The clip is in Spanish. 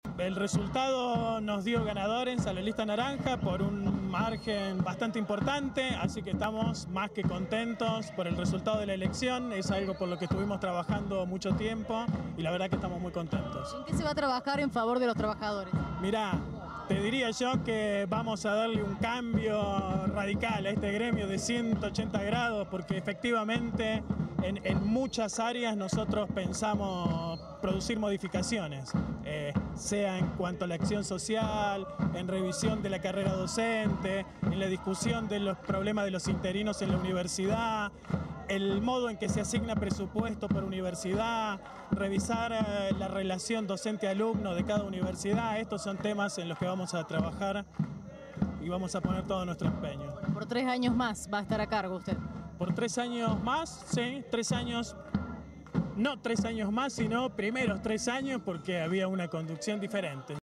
El resultado nos dio ganador en San Lista Naranja por un margen bastante importante, así que estamos más que contentos por el resultado de la elección. Es algo por lo que estuvimos trabajando mucho tiempo y la verdad que estamos muy contentos. ¿En qué se va a trabajar en favor de los trabajadores? Mirá, te diría yo que vamos a darle un cambio radical a este gremio de 180 grados porque efectivamente en muchas áreas nosotros pensamos producir modificaciones, sea en cuanto a la acción social, en revisión de la carrera docente, en la discusión de los problemas de los interinos en la universidad, el modo en que se asigna presupuesto por universidad, revisar la relación docente-alumno de cada universidad. Estos son temas en los que vamos a trabajar y vamos a poner todo nuestro empeño. Por 3 años más va a estar a cargo usted. Por 3 años más, sí, 3 años, no 3 años más, sino primeros 3 años porque había una conducción diferente.